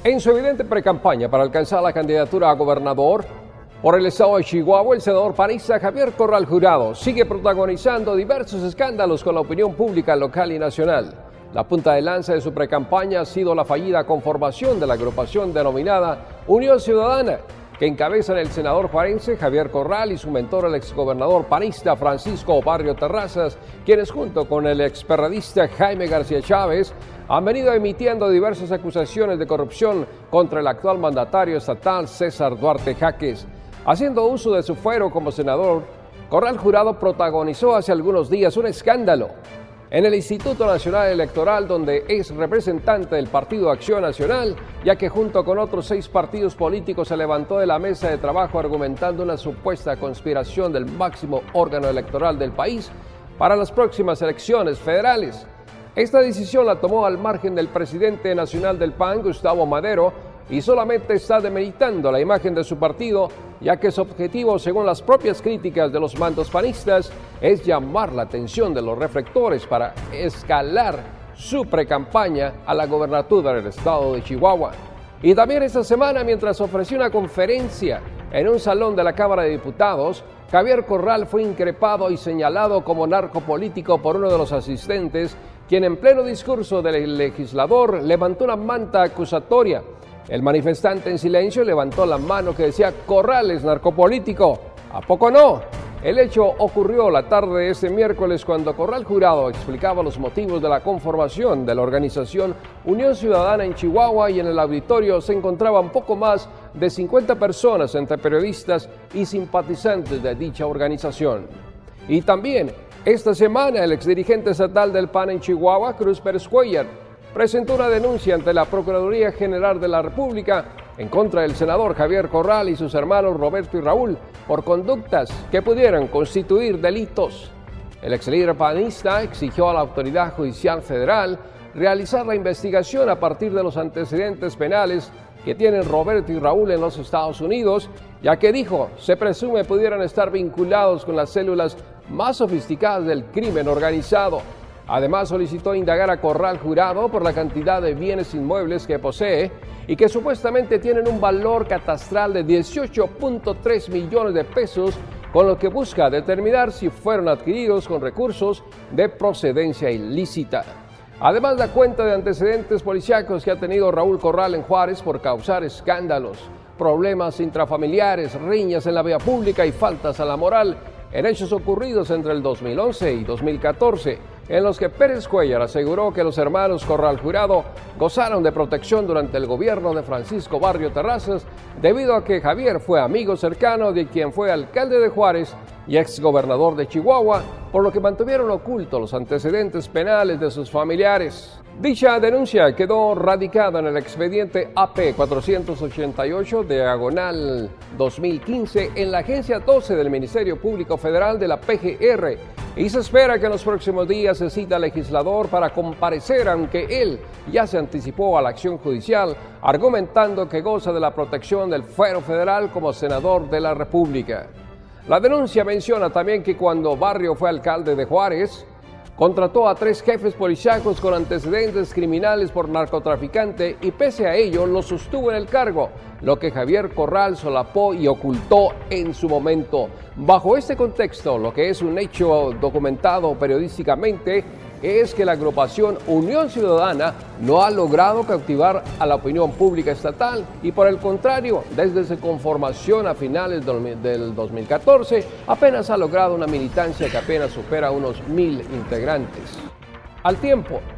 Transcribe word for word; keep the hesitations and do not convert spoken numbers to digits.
En su evidente precampaña para alcanzar la candidatura a gobernador por el estado de Chihuahua, el senador panista Javier Corral Jurado sigue protagonizando diversos escándalos con la opinión pública local y nacional. La punta de lanza de su precampaña ha sido la fallida conformación de la agrupación denominada Unión Ciudadana, que encabezan el senador juarense Javier Corral y su mentor, el exgobernador panista Francisco Barrio Terrazas, quienes junto con el experredista Jaime García Chávez han venido emitiendo diversas acusaciones de corrupción contra el actual mandatario estatal César Duarte Jaques. Haciendo uso de su fuero como senador, Corral Jurado protagonizó hace algunos días un escándalo en el Instituto Nacional Electoral, donde es representante del Partido Acción Nacional, ya que junto con otros seis partidos políticos se levantó de la mesa de trabajo argumentando una supuesta conspiración del máximo órgano electoral del país para las próximas elecciones federales. Esta decisión la tomó al margen del presidente nacional del P A N, Gustavo Madero, y solamente está demeritando la imagen de su partido, ya que su objetivo, según las propias críticas de los mandos panistas, es llamar la atención de los reflectores para escalar su precampaña a la gobernatura del estado de Chihuahua. Y también esta semana, mientras ofreció una conferencia en un salón de la Cámara de Diputados, Javier Corral fue increpado y señalado como narcopolítico por uno de los asistentes, quien en pleno discurso del legislador levantó una manta acusatoria. El manifestante en silencio levantó la mano que decía Corral es narcopolítico. ¿A poco no? El hecho ocurrió la tarde de este miércoles cuando Corral Jurado explicaba los motivos de la conformación de la organización Unión Ciudadana en Chihuahua, y en el auditorio se encontraban poco más de cincuenta personas entre periodistas y simpatizantes de dicha organización. Y también esta semana el exdirigente estatal del P A N en Chihuahua, Cruz Pérez Cuellar, presentó una denuncia ante la Procuraduría General de la República en contra del senador Javier Corral y sus hermanos Roberto y Raúl por conductas que pudieran constituir delitos. El ex líder panista exigió a la Autoridad Judicial Federal realizar la investigación a partir de los antecedentes penales que tienen Roberto y Raúl en los Estados Unidos, ya que dijo se presume pudieran estar vinculados con las células más sofisticadas del crimen organizado. Además, solicitó indagar a Corral Jurado por la cantidad de bienes inmuebles que posee y que supuestamente tienen un valor catastral de dieciocho punto tres millones de pesos, con lo que busca determinar si fueron adquiridos con recursos de procedencia ilícita. Además, da cuenta de antecedentes policíacos que ha tenido Raúl Corral en Juárez por causar escándalos, problemas intrafamiliares, riñas en la vía pública y faltas a la moral en hechos ocurridos entre el dos mil once y dos mil catorce, en los que Pérez Cuellar aseguró que los hermanos Corral Jurado gozaron de protección durante el gobierno de Francisco Barrio Terrazas, debido a que Javier fue amigo cercano de quien fue alcalde de Juárez y exgobernador de Chihuahua, por lo que mantuvieron ocultos los antecedentes penales de sus familiares. Dicha denuncia quedó radicada en el expediente A P cuatrocientos ochenta y ocho, diagonal dos mil quince, en la agencia doce del Ministerio Público Federal de la P G R, y se espera que en los próximos días se cita al legislador para comparecer, aunque él ya se anticipó a la acción judicial, argumentando que goza de la protección del fuero federal como senador de la República. La denuncia menciona también que cuando Barrio fue alcalde de Juárez, contrató a tres jefes policíacos con antecedentes criminales por narcotraficante y pese a ello los sostuvo en el cargo, lo que Javier Corral solapó y ocultó en su momento. Bajo este contexto, lo que es un hecho documentado periodísticamente es que la agrupación Unión Ciudadana no ha logrado cautivar a la opinión pública estatal y, por el contrario, desde su conformación a finales del dos mil catorce apenas ha logrado una militancia que apenas supera unos mil integrantes. Al tiempo